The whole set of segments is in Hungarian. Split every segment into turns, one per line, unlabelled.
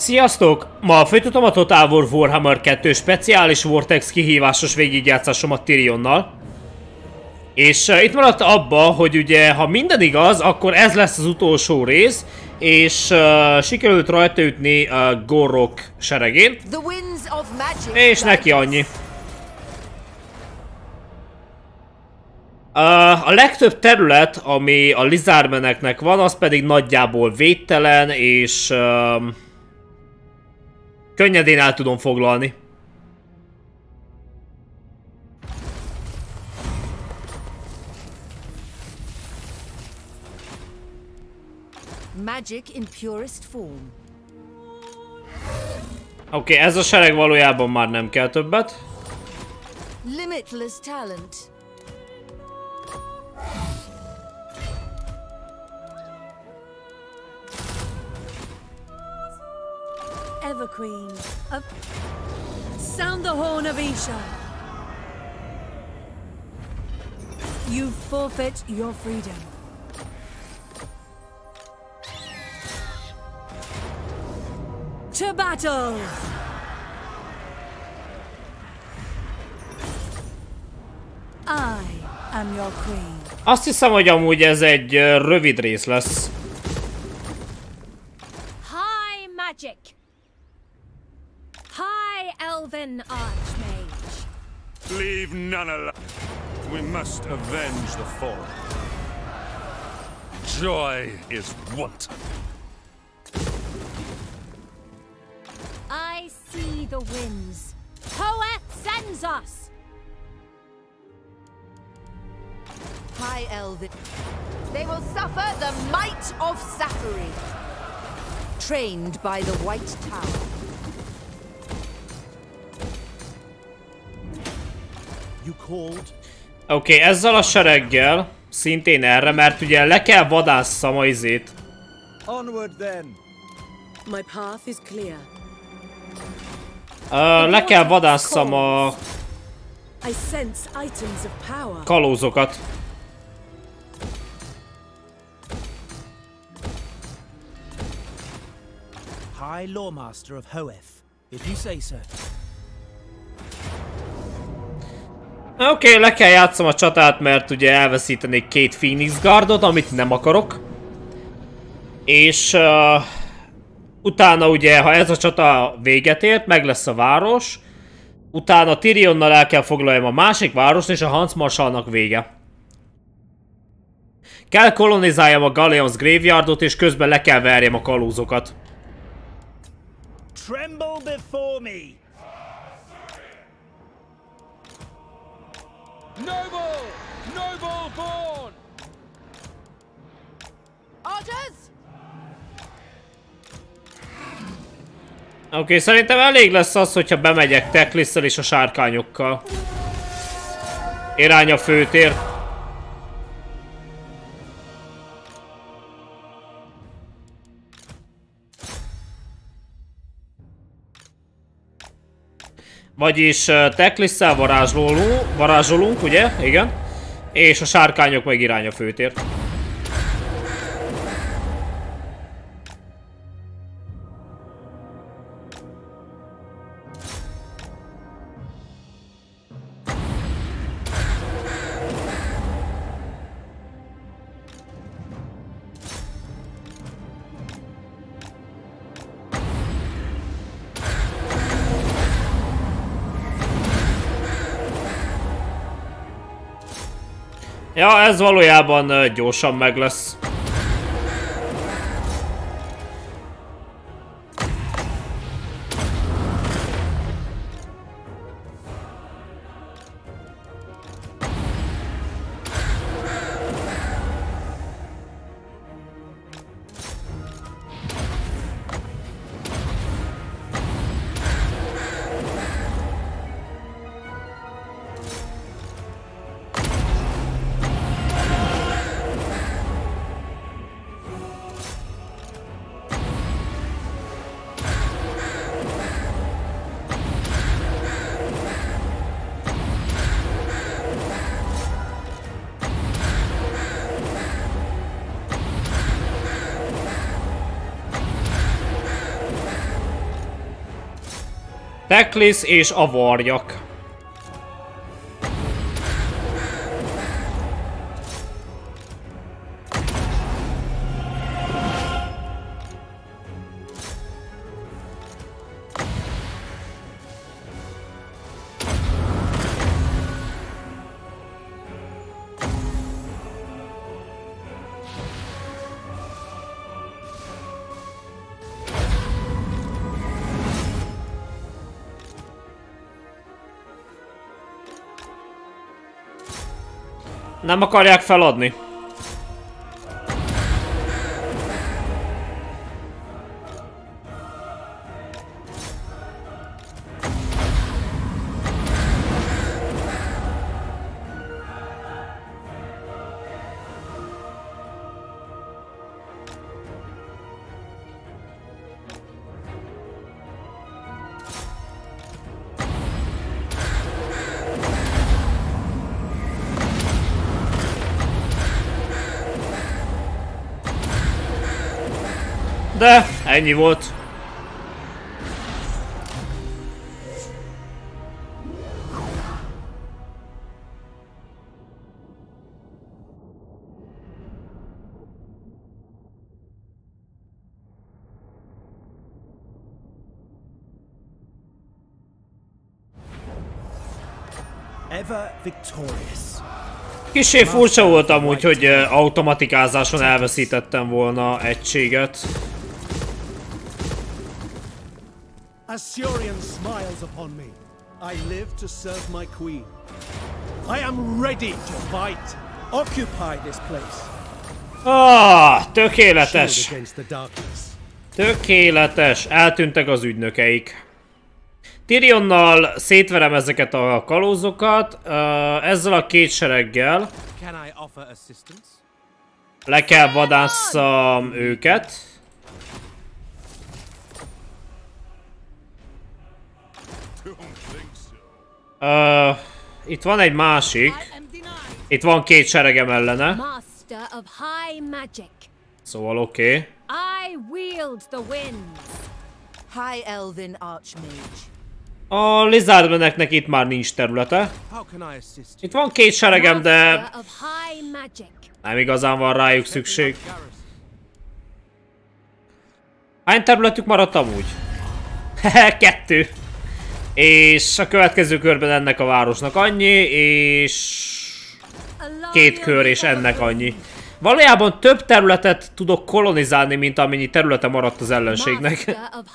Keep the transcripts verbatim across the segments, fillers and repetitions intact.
Sziasztok! Ma folytatom a Total War Warhammer kettő speciális Vortex kihívásos végigjátszásomat Tyrionnal. És uh, itt maradt abba, hogy ugye, ha minden igaz, akkor ez lesz az utolsó rész, és uh, sikerült rajta ütni uh, Gorrok seregén. És neki annyi. Uh, a legtöbb terület, ami a Lizardmeneknek van, az pedig nagyjából védtelen, és uh, könnyedén el tudom foglalni.
Magic in purest form.
Oké, okay, ez a sereg valójában már nem kell többet.
Limitless talent. Everqueen. Of... Sound the horn of Isha. You forfeit your freedom. To battle! I am your queen.
Azt hiszem, hogy amúgy ez egy uh, rövid rész lesz.
High magic. High elven archmage.
Leave none alone. We must avenge the fall. Joy is wanton.
I see the winds. Hoeth sends us. High elven. They will suffer the might of Zachary. Trained by the White Tower.
You called?
Oké, okay, ezzel a sereggel szintén erre, mert ugye le kell vadásszam a izét.
Onward then.
My path is clear.
Uh, le kell vadásszam a kalózokat.
High Lawmaster of Hoeth, if you say so.
Oké, okay, le kell játszom a csatát, mert ugye elveszítenék két Phoenix Guardot, amit nem akarok. És uh, utána ugye, ha ez a csata véget ért, meg lesz a város. Utána Tyrionnal el kell foglaljam a másik várost, és a Huntsmarsalnak vége. Kell kolonizáljam a Galleons Graveyardot, és közben le kell verjem a kalózokat.
Tremble before me.
Noble! Noble born!
Orders!
Oké, okay, szerintem elég lesz az, hogyha bemegyek Teclisszel és a sárkányokkal. Irány a főtér. Vagyis uh, Teclisszel varázsolunk, varázsolunk, ugye? Igen. És a sárkányok meg irány a főtér. Ja, ez valójában uh, gyorsan meg lesz. Teklis és a varjak. Nem akarják feladni. De ennyi volt.
Ever victorious.
Kissé furcsa volt amúgy, hogy automatikázáson elveszítettem volna egységet.
Assyrian smiles upon me. I live to serve my queen. I am ready to fight. Occupy this place.
Ah, tökéletes. Tökéletes. Eltűntek az ügynökeik. Tyrionnal szétverem ezeket a kalózokat, uh, ezzel a két sereggel le kell vadásszam őket. Uh, itt van egy másik. Itt van két seregem ellene. Szóval oké. Okay.
High Elven Archmage.
A Lizardmeneknek itt már nincs területe. Itt van két seregem, de nem igazán van rájuk szükség. Hány területük maradt amúgy? Hehe, kettő. És a következő körben ennek a városnak annyi, és két kör és ennek annyi. Valójában több területet tudok kolonizálni, mint amennyi területe maradt az ellenségnek.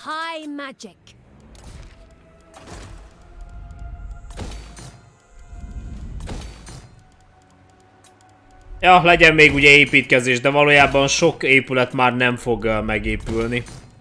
Ja, legyen még ugye építkezés, de valójában sok épület már nem fog uh, megépülni.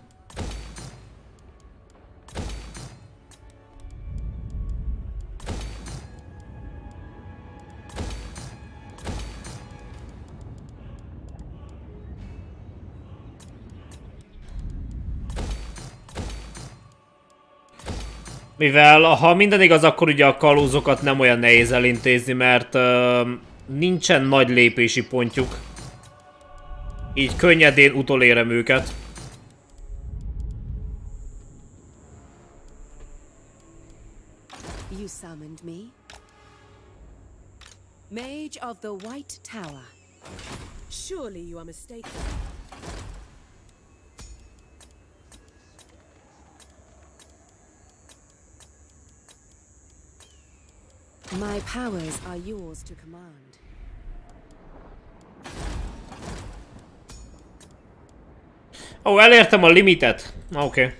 Mivel ha minden igaz, akkor ugye a kalózokat nem olyan nehéz elintézni, mert uh, nincsen nagy lépési pontjuk. Így könnyedén utolérem őket.
You summoned me? Mage of the White Tower. Surely you are mistaken. My powers are yours to command.
Ó, oh, elértem a limitet. Oké. Okay.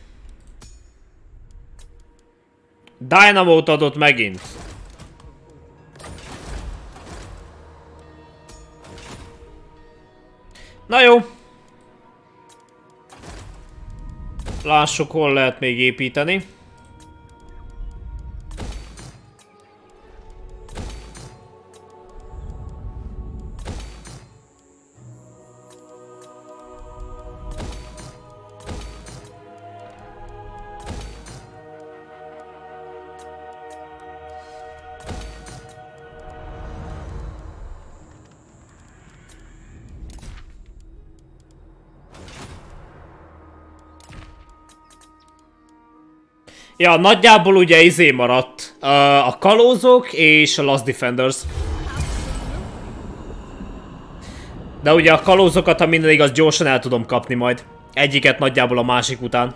Dynamo-t adott megint. Na jó. Lássuk, hol lehet még építeni. Ja, nagyjából ugye izé maradt. Uh, a kalózok és a Last Defenders. De ugye a kalózokat, ha minden igaz, gyorsan el tudom kapni majd. Egyiket nagyjából a másik után.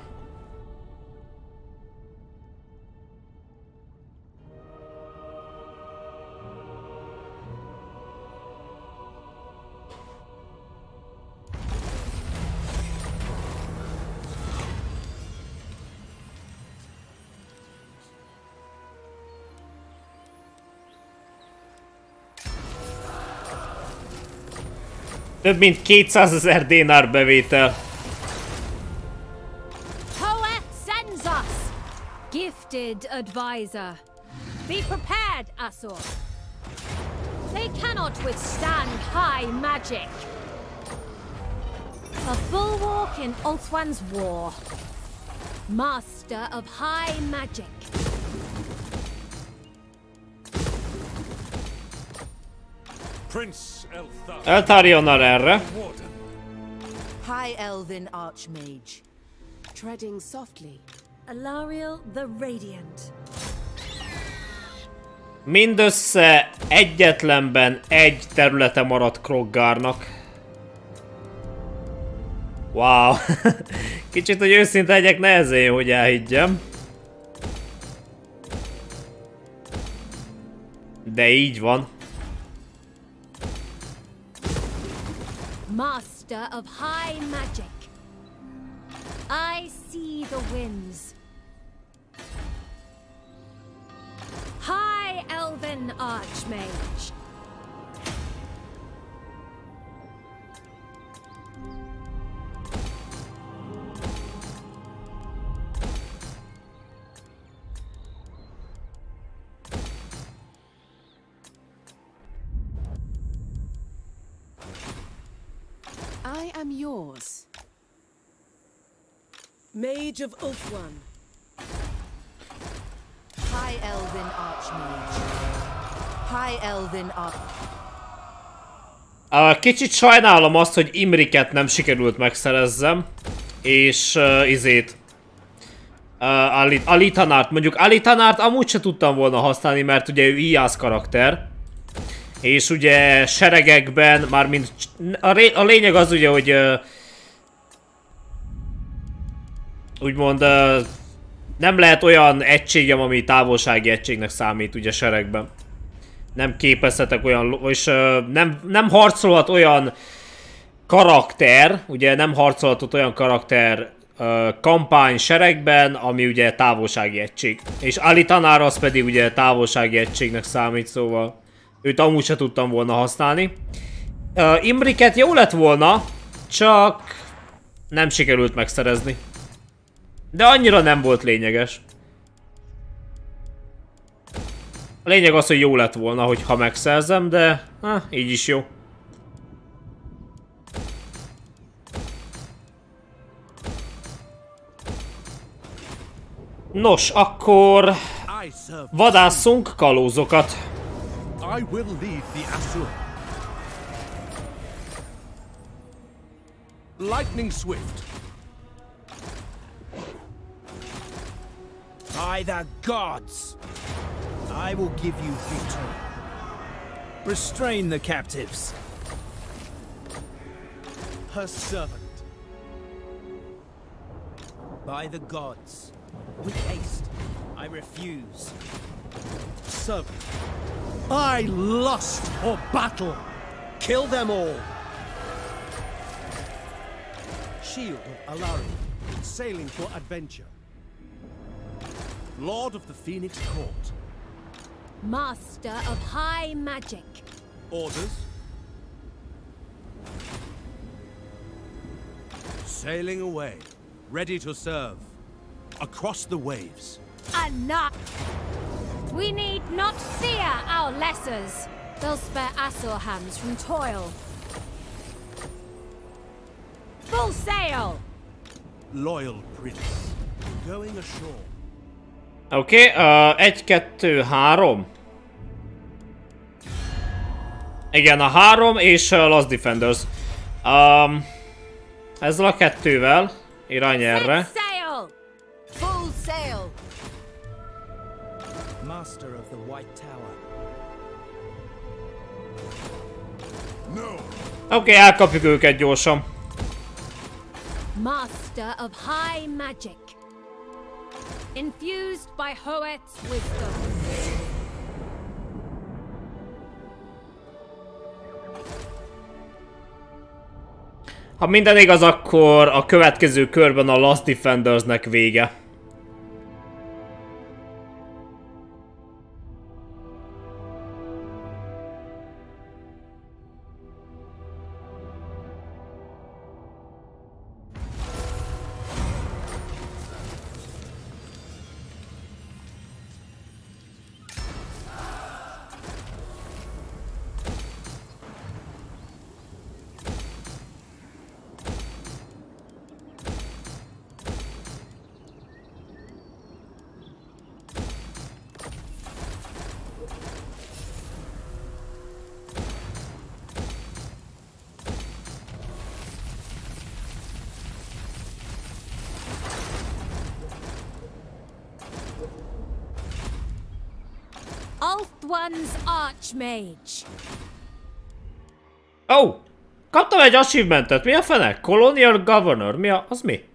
Több mint kétszázezer dénár bevétel.
Poet sends us. Gifted advisor. Be prepared, Asur. They cannot withstand high magic. A bulwark in Ulthuan's war. Master of high magic.
Prince Elthar.
Eltarionnal erre.
High Elven Archmage.
Treading softly.
Alariel the Radiant.
Mindössze egyetlenben egy területe maradt Kroggárnak. Wow. Kicsit, hogy őszinte legyek, nehezén, hogy elhiggyem. De így van.
Master of high magic. I see the winds. High Elven Archmage.
I am yours. Mage of Ulthuan.
High Elven Archmage. High Elven Arch...
Uh, kicsit sajnálom azt, hogy Imriket nem sikerült megszerezzem. És uh, izét. Uh, Alit Alitanárt. Mondjuk Alitanárt amúgy se tudtam volna használni, mert ugye ő ijász karakter. És ugye seregekben, mármint a, a lényeg az ugye, hogy uh, úgymond uh, nem lehet olyan egységem, ami távolsági egységnek számít ugye seregben. Nem képezhetek olyan, és uh, nem, nem harcolhat olyan karakter, ugye nem harcolhatott olyan karakter uh, kampány seregben, ami ugye távolsági egység. És Alitanár az pedig ugye távolsági egységnek számít, szóval őt amúgy se tudtam volna használni. Uh, Imriket jó lett volna, csak nem sikerült megszerezni. De annyira nem volt lényeges. A lényeg az, hogy jó lett volna, hogyha megszerzem, de ha, így is jó. Nos, akkor vadásszunk kalózokat.
I will lead the Asur. Lightning swift. By the gods, I will give you victory. Restrain the captives. Her servant. By the gods, with haste, I refuse. Servant. I lust for battle. Kill them all. Shield of Alari, sailing for adventure. Lord of the Phoenix Court.
Master of high magic.
Orders. Sailing away, ready to serve. Across the waves.
Enough! We need not fear our lessers. They'll spare Asur hands from toil. Full sail!
Loyal prince. Going ashore.
Oké, okay, uh, egy, kettő, három. Igen, a három és a Last Defenders. Um, ezzel a kettővel irány erre.
Full sail!
master of the White Tower.
No.
Oké, okay, elkapjuk őket gyorsan.
Master of high magic. Infused by Hoeth's wisdom.
Ha minden igaz, akkor a következő körben a Last Defendersnek vége.
Ulthuan's Archmage.
Ó! Oh, kaptam egy achievementet. Mi a fene? Colonial Governor. Mi a... az mi?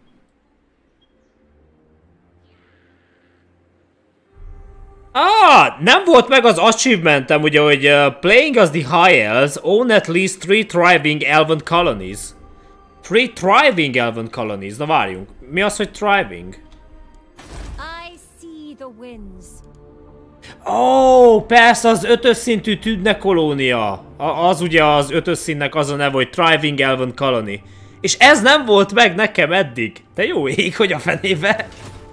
Ah! Nem volt meg az achievementem, ugye, hogy uh, playing as the High Elves own at least three thriving elven colonies. Three thriving elven colonies. Na várjunk. Mi az, hogy thriving?
I see the winds.
Ó, oh, persze, az ötös szintű tüdne kolónia. A, az ugye az ötös színnek az a neve, hogy Thriving Elven Colony. És ez nem volt meg nekem eddig. De jó ég, hogy a fenébe.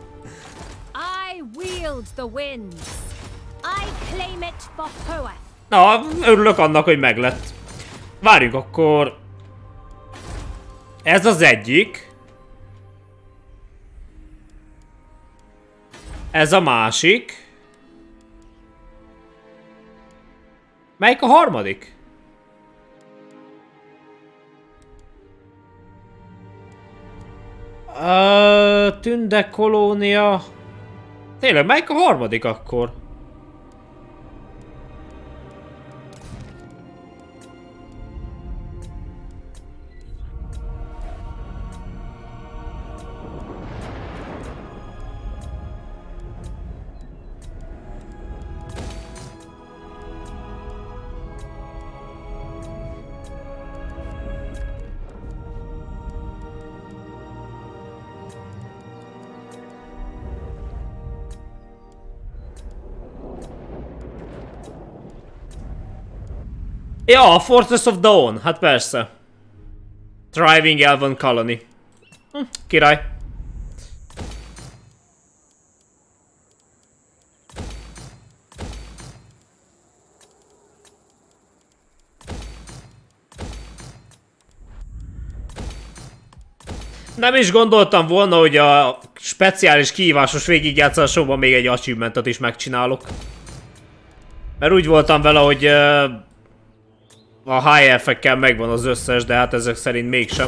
I wield the winds. I claim it for Hoeth.
Na, örülök annak, hogy meglett. Várjuk akkor. Ez az egyik. Ez a másik. Melyik a harmadik? Uh, Tünde kolónia. Tényleg, melyik a harmadik akkor? Ja, a Fortress of Dawn, hát persze. Thriving Elven Colony. Hm, király. Nem is gondoltam volna, hogy a speciális kihívásos végigjátszásokban még egy achievementet is megcsinálok. Mert úgy voltam vele, hogy uh, a high elfekkel megvan az összes, de hát ezek szerint mégsem.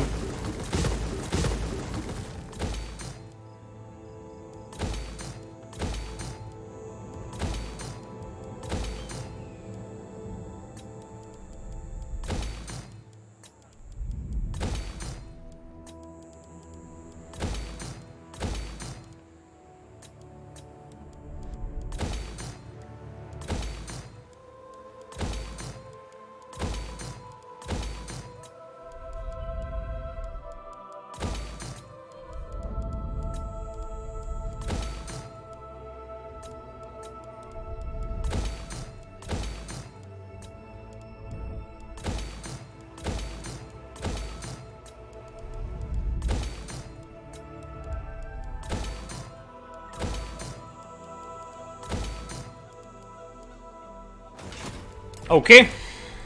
Oké. Okay.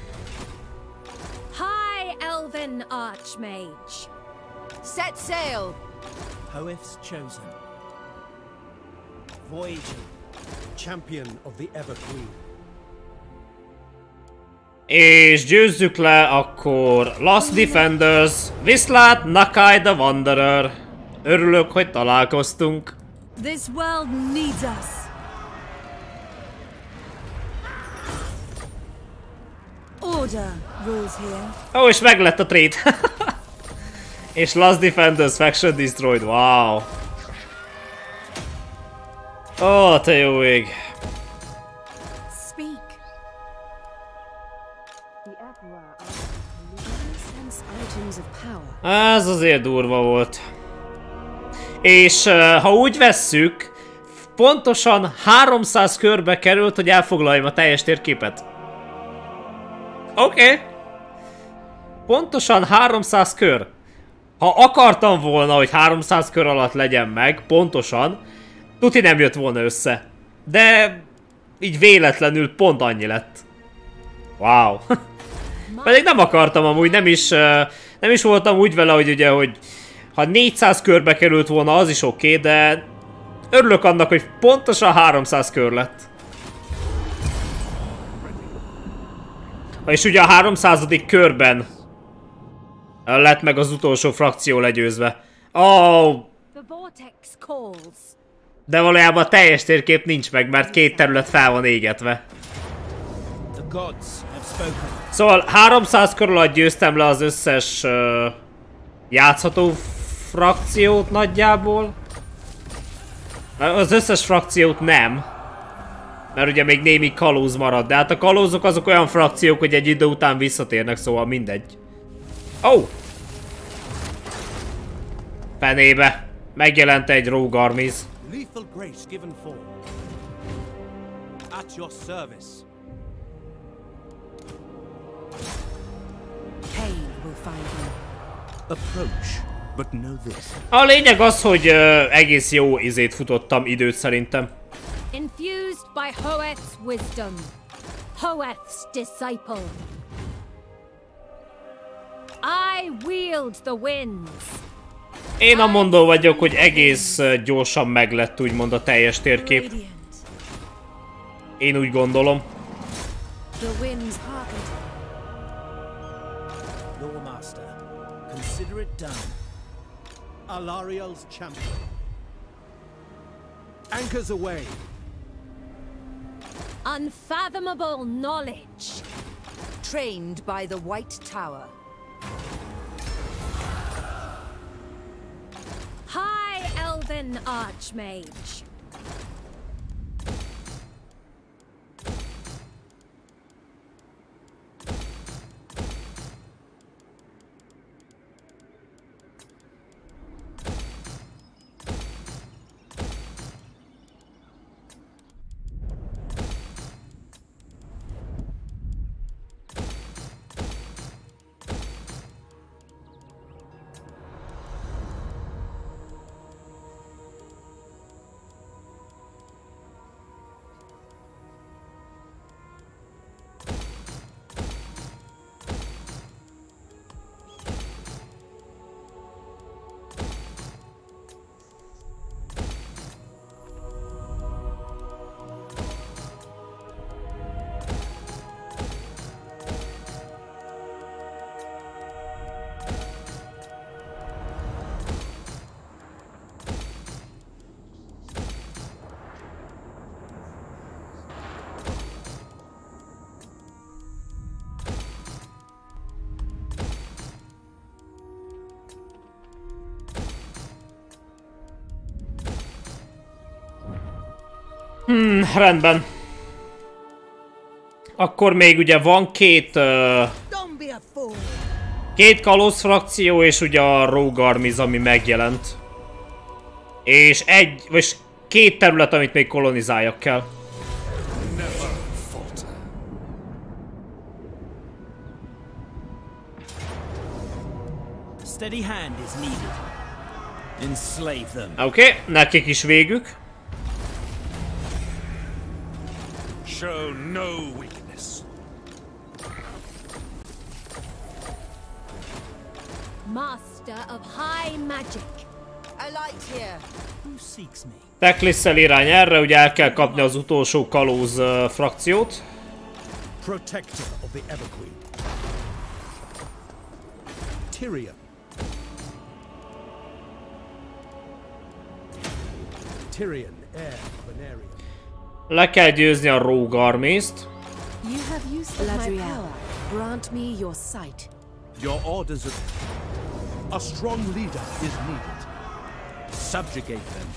High Elven Archmage.
Set sail.
Hoeth's chosen. Voyager, champion of the Ever Queen.
És győzzük le akkor Last Defenders, viszlát Nakai the Wanderer. Örülök, hogy találkoztunk.
This world needs us. Order rules here.
Ó, és meg lett a trade. És Last Defenders Faction Destroyed. Wow. Ó, te jó ég.
Speak. The Emperor sense items of power.
Ez azért durva volt. És uh, ha úgy vesszük, pontosan háromszáz körbe került, hogy elfoglaljam a teljes térképet. Oké. Okay. Pontosan háromszáz kör. Ha akartam volna, hogy háromszáz kör alatt legyen meg, pontosan, tuti nem jött volna össze. De így véletlenül pont annyi lett. Wow. Pedig nem akartam amúgy, nem is, uh, nem is voltam úgy vele, hogy ugye, hogy ha négyszáz körbe került volna, az is oké, okay, de örülök annak, hogy pontosan háromszáz kör lett. És ugye a háromszázadik körben lett meg az utolsó frakció legyőzve. Oh. De valójában a teljes térkép nincs meg, mert két terület fel van égetve. Szóval háromszáz kör alatt győztem le az összes uh, játszható frakciót nagyjából. Az összes frakciót nem. Mert ugye még némi kalóz marad, de hát a kalózok azok olyan frakciók, hogy egy idő után visszatérnek, szóval mindegy. Ó! Oh. Fenébe. Megjelent egy Rogue Armies.
Lethal grace given forth. At your service.
Pain will find you.
Approach, but know this.
A lényeg az, hogy uh, egész jó izét futottam időt szerintem.
Infused by Hoeth's wisdom. Hoeth's disciple. I wield the winds.
Én a mondó vagyok, hogy egész uh, gyorsan meglett úgymond a teljes térkép. Én úgy gondolom.
The winds hearkened.
Lord Master, consider it done. Alariel's champion. Anchors away.
Unfathomable knowledge.
Trained by the White Tower.
High Elven Archmage.
Hmm, rendben. Akkor még ugye van két... Uh, két kalóz frakció és ugye a Rogue Armies, ami megjelent. És egy, vagy két terület, amit még kolonizáljak kell.
Steady hand is needed. Enslave them.
Oké, okay, nekik is végük.
Show no weakness.
Master of high magic.
A light here.
Who seeks me?
Teclisszel irány erre, ugye el kell kapni az utolsó kalóz uh, frakciót.
Protector of the Everqueen. Tyrion. Tyrion, heir of Venarium.
Le kell győzni a Rogue Armies-t.
You have used my power. Grant me your sight.
Your orders are... A strong leader is needed. Subjugate them.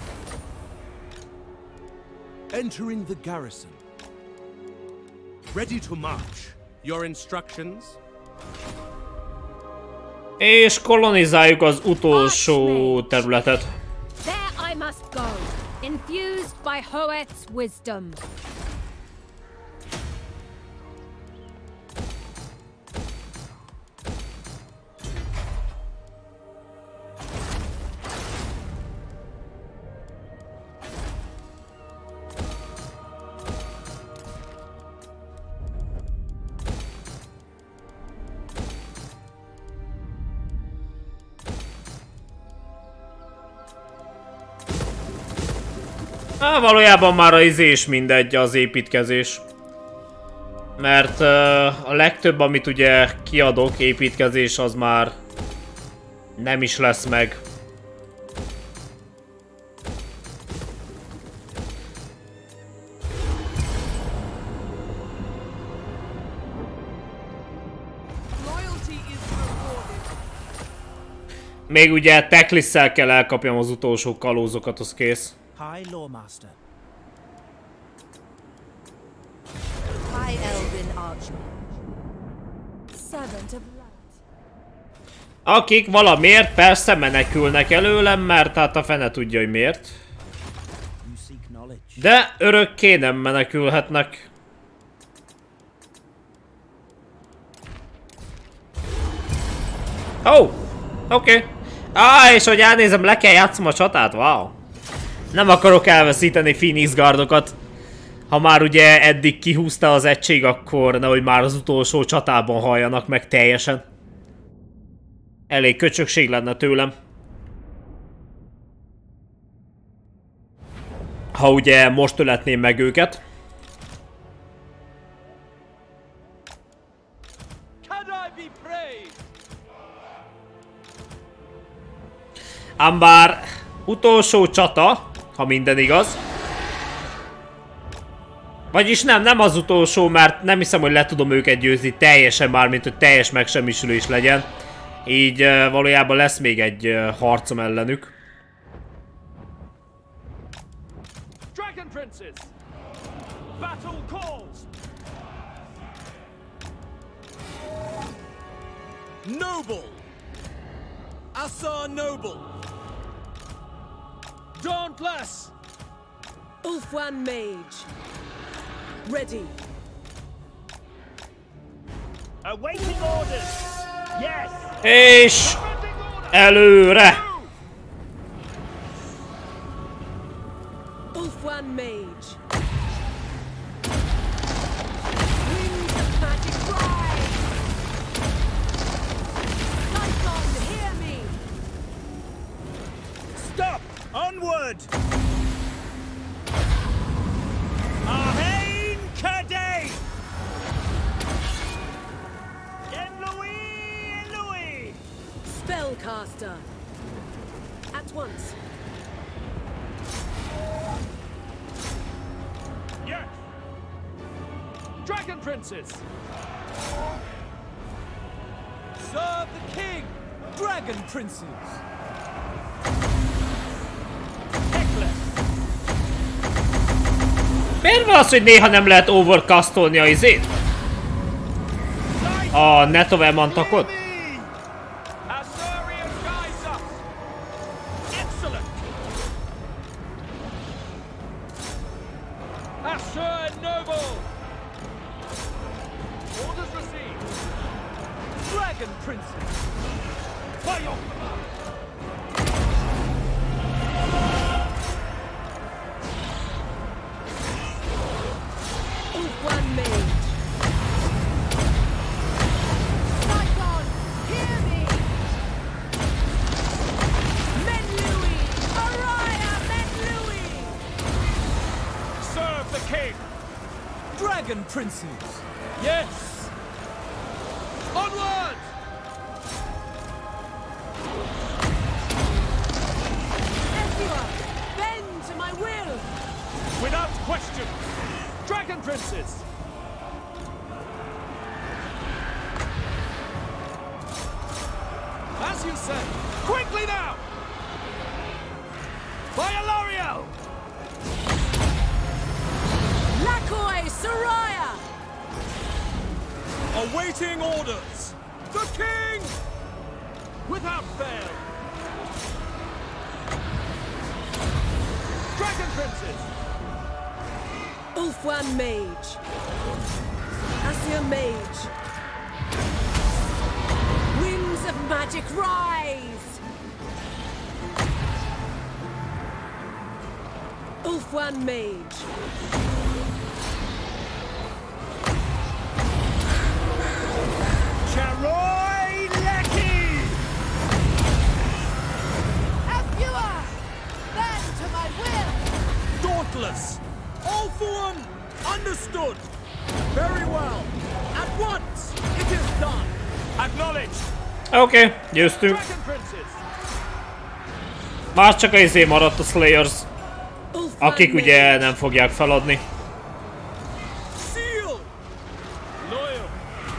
Entering the garrison. Ready to march. Your instructions?
És kolonizáljuk az utolsó területet.
There I must go, infused by Hoeth's wisdom.
Há, valójában már a izé is mindegy, az építkezés. Mert uh, a legtöbb, amit ugye kiadok, építkezés, az már nem is lesz meg. Még ugye Teclisszel kell elkapjam az utolsó kalózokat, az kész.
High Lawmaster.
High Elven Archmage.
Servant of light.
Akik valamiért persze menekülnek előlem, mert hát a fene tudja, hogy miért.
You seek knowledge.
De örökké nem menekülhetnek. Ó! Oh, oké. Okay. Á, és hogy elnézem, le kell játszom a csatát? Wow. Nem akarok elveszíteni Phoenix Guardokat. Ha már ugye eddig kihúzta az egység, akkor nehogy már az utolsó csatában halljanak meg teljesen. Elég köcsökség lenne tőlem. Ha ugye most öletném meg őket. Ám bár utolsó csata, ha minden igaz. Vagyis nem, nem az utolsó, mert nem hiszem, hogy le tudom őket győzni teljesen, mármint hogy teljes megsemmisülés legyen. Így uh, valójában lesz még egy uh, harcom ellenük.
Dragon Princes! Battle calls!
Noble! Asa Noble! Dauntless!
Ulfwan Mage. Ready.
Awaiting orders. Yes.
És előre!
Ulfwan Mage. Wings of magic rise. Lycon, hear me.
Stop. Onward. Arhain Kadei. Enlouis, Enlouis.
Spellcaster. At once.
Yes! Dragon Princes!
Serve the king! Dragon princes!
Miért van az, hogy néha nem lehet overcastolni a izét? A Netovermantakot?
Princes! Yes! Onward!
Everyone, bend to my will!
Without question! Dragon Princes!
say? Quickly now! By Ilario!
Lakoi Soraya!
Awaiting orders! The king! Without fail! Dragon Princes!
Ulfwan Mage. Assia Mage. Winds of magic rise! Ulfwan Mage.
Charoy Lecky!
Afua! Bend to my will!
Dauntless! All for one! Understood! Very well! At once! It is done!
Acknowledged!
Oké, okay, győztünk.
Dragon Princes!
Már csak a izé maradt a Slayers, akik ugye nem fogják feladni.
Seal! Loyal!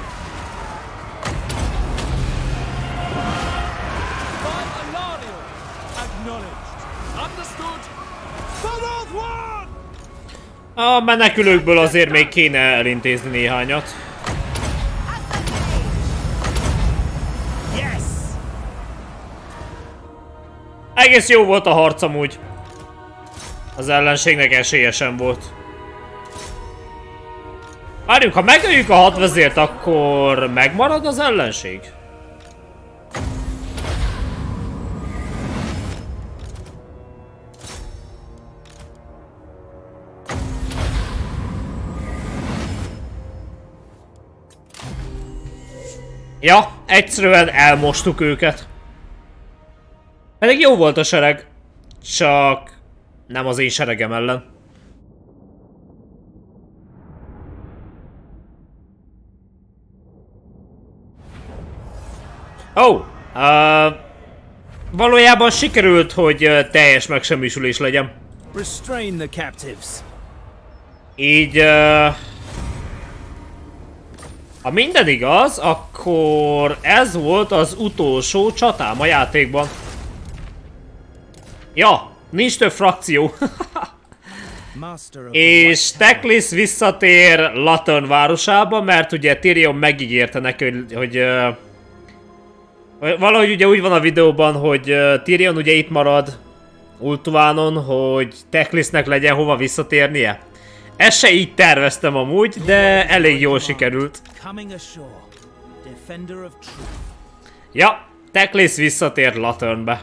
By Ilario! Acknowledged! Understood! For one!
A menekülőkből azért még kéne elintézni néhányat.
Yes!
Egész jó volt a harc amúgy. Az ellenségnek esélye sem volt. Várjunk, ha megöljük a hadvezért, akkor megmarad az ellenség? Ja, egyszerűen elmostuk őket. Pedig jó volt a sereg. Csak nem az én seregem ellen. Ó, oh, uh, valójában sikerült, hogy uh, teljes megsemmisülés legyen.
Restrain the captives.
Így, uh, ha minden igaz, akkor ez volt az utolsó csatám a játékban. Ja, nincs több frakció. És Teclis visszatér Latern városába, mert ugye Tyrion megígérte neki, hogy, hogy uh, valahogy ugye úgy van a videóban, hogy uh, Tyrion ugye itt marad Ultuánon, hogy Teclisnek legyen hova visszatérnie. Ezt se így terveztem amúgy, de elég jól sikerült. Ja, Teclis visszatér Laternbe.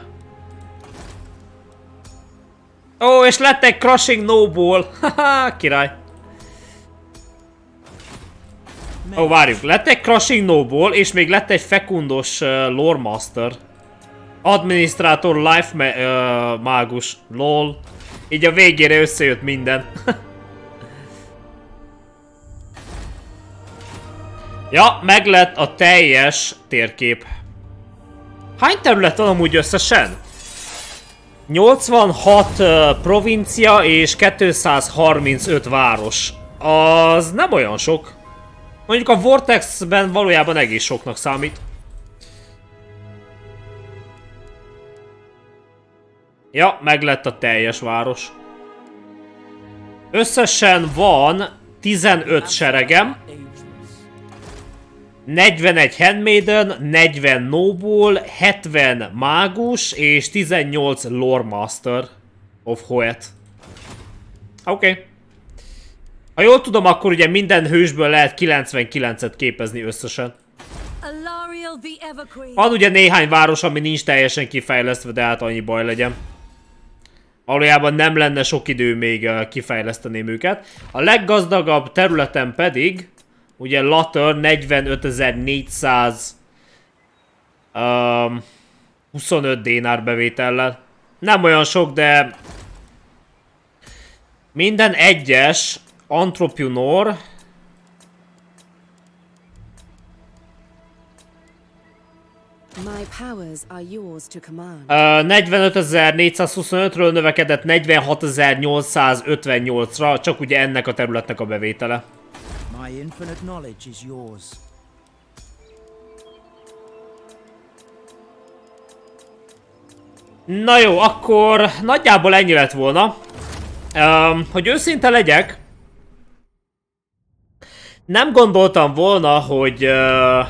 Ó, és lett egy Crushing Noble. Haha, király. Ó, várjuk, lett egy Crushing Noble, és még lett egy fekundos uh, Lore Master. Adminisztrátor Life ma uh, mágus. Lol. Így a végére összejött minden. Ja, meg lett a teljes térkép. Hány terület van amúgy összesen? nyolcvanhat uh, provincia és kétszázharmincöt város. Az nem olyan sok. Mondjuk a Vortexben valójában egész soknak számít. Ja, meg lett a teljes város. Összesen van tizenöt seregem. negyvenegy Handmaiden, negyven Noble, hetven Mágus és tizennyolc Lore Master of Hoet. Oké. Okay. Ha jól tudom, akkor ugye minden hősből lehet kilencvenkilencet képezni összesen. Van ugye néhány város, ami nincs teljesen kifejlesztve, de hát annyi baj legyen. Valójában nem lenne sok idő még kifejleszteném őket. A leggazdagabb területen pedig ugye Latern negyvenötezer-négyszáz um, huszonöt dénár bevétellel. Nem olyan sok, de minden egyes Entrepreneur uh, negyvenötezer-négyszázhuszonötről növekedett negyvenhatezer-nyolcszázötvennyolcra, csak ugye ennek a területnek a bevétele.
My infinite knowledge is yours.
Na jó, akkor nagyjából ennyi lett volna. Um, hogy őszinte legyek, nem gondoltam volna, hogy... Uh,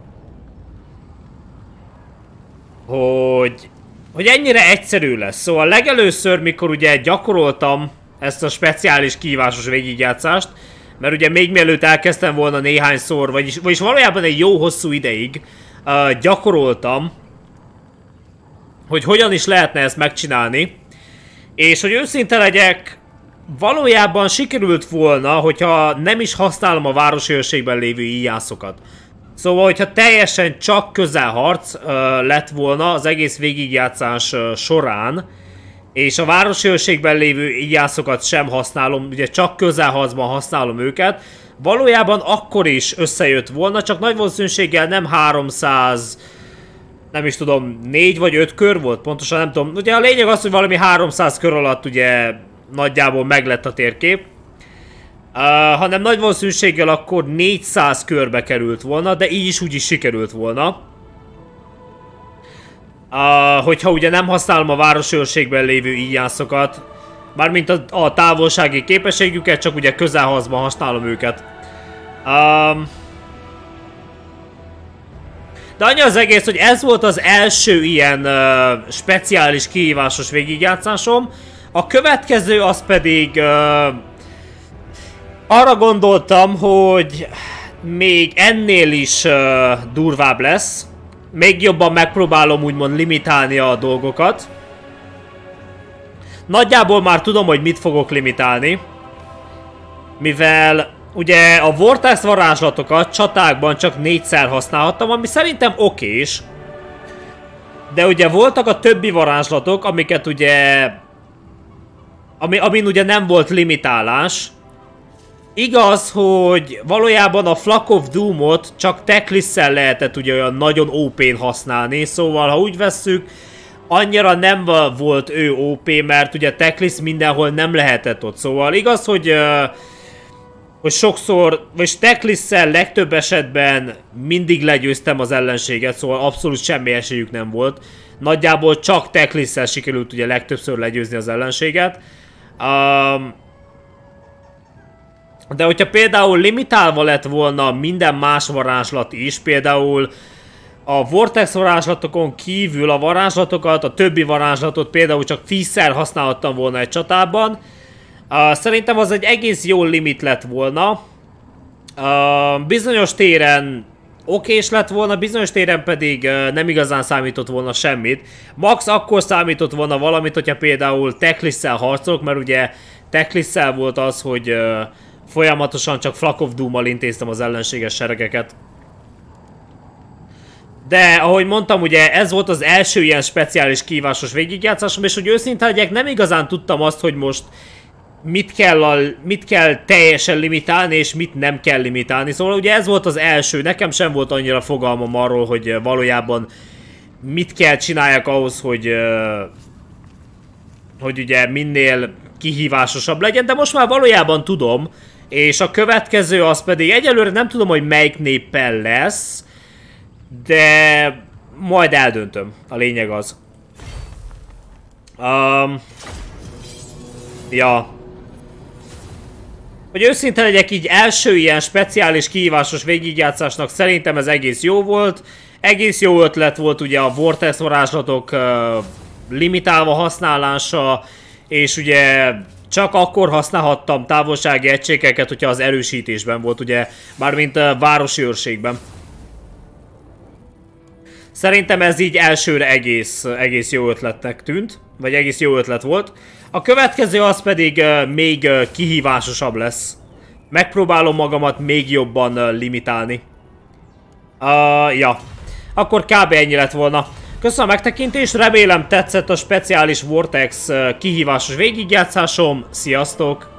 hogy... hogy ennyire egyszerű lesz. Szóval legelőször, mikor ugye gyakoroltam ezt a speciális kihívásos végigjátszást, mert ugye még mielőtt elkezdtem volna néhányszor, vagyis, vagyis valójában egy jó hosszú ideig uh, gyakoroltam, hogy hogyan is lehetne ezt megcsinálni. És hogy őszinte legyek, valójában sikerült volna, hogyha nem is használom a városi őrségben lévő íjászokat. Szóval, hogyha teljesen csak közelharc uh, lett volna az egész végigjátszás uh, során, és a városi őrségben lévő íjászokat sem használom, ugye csak közelharcban használom őket, valójában akkor is összejött volna, csak nagy valószínűséggel nem háromszáz, nem is tudom, négy vagy öt kör volt, pontosan nem tudom. Ugye a lényeg az, hogy valami háromszáz kör alatt ugye nagyjából meglett a térkép. Uh, hanem nagy valószínűséggel akkor négyszáz körbe került volna, de így is úgy is sikerült volna. Uh, hogyha ugye nem használom a városi őrségben lévő íjászokat, mármint a, a távolsági képességüket, csak ugye közelharcban használom őket. Um, de annyi az egész, hogy ez volt az első ilyen uh, speciális kihívásos végigjátszásom. A következő az pedig... Uh, arra gondoltam, hogy még ennél is uh, durvább lesz. Még jobban megpróbálom úgymond limitálni a dolgokat. Nagyjából már tudom, hogy mit fogok limitálni. Mivel ugye a Vortex varázslatokat csatákban csak négyszer használhattam, ami szerintem okés. De ugye voltak a többi varázslatok, amiket ugye... Ami, amin ugye nem volt limitálás. Igaz, hogy valójában a Flock of Doom-ot csak Teclisszel lehetett ugye olyan nagyon ó pén használni, szóval ha úgy vesszük, annyira nem volt ő ó pé, mert ugye Tecliss mindenhol nem lehetett ott, szóval igaz, hogy, uh, hogy sokszor, vagy Teclisszel legtöbb esetben mindig legyőztem az ellenséget, szóval abszolút semmi esélyük nem volt. Nagyjából csak Teclisszel sikerült ugye legtöbbször legyőzni az ellenséget. Um, De hogyha például limitálva lett volna minden más varázslat is, például a Vortex varázslatokon kívül a varázslatokat, a többi varázslatot például csak tízszer használhattam volna egy csatában, uh, szerintem az egy egész jó limit lett volna. Uh, bizonyos téren okés lett volna, bizonyos téren pedig uh, nem igazán számított volna semmit. Max akkor számított volna valamit, hogyha például Teclisszel harcolok, mert ugye Teclisszel volt az, hogy... Uh, folyamatosan csak Flock of Doom-mal intéztem az ellenséges seregeket. De, ahogy mondtam, ugye ez volt az első ilyen speciális kihívásos végigjátszásom, és hogy őszinte legyek, nem igazán tudtam azt, hogy most mit kell, a, mit kell teljesen limitálni, és mit nem kell limitálni. Szóval ugye ez volt az első, nekem sem volt annyira fogalmam arról, hogy valójában mit kell csináljak ahhoz, hogy, hogy ugye minél kihívásosabb legyen, de most már valójában tudom. És a következő az pedig, egyelőre nem tudom, hogy melyik néppel lesz, de majd eldöntöm, a lényeg az. Um, ja. Hogy őszinte legyek, így első ilyen speciális kihívásos végigjátszásnak szerintem ez egész jó volt. Egész jó ötlet volt ugye a Vortex varázslatok uh, limitálva használása, és ugye... Csak akkor használhattam távolsági egységeket, hogyha az erősítésben volt, ugye, mármint a városi őrségben. Szerintem ez így elsőre egész, egész jó ötletnek tűnt, vagy egész jó ötlet volt. A következő az pedig uh, még uh, kihívásosabb lesz. Megpróbálom magamat még jobban uh, limitálni. Uh, ja, akkor kb. Ennyi lett volna. Köszönöm a megtekintést, remélem tetszett a speciális Vortex kihívásos végigjátszásom. Sziasztok!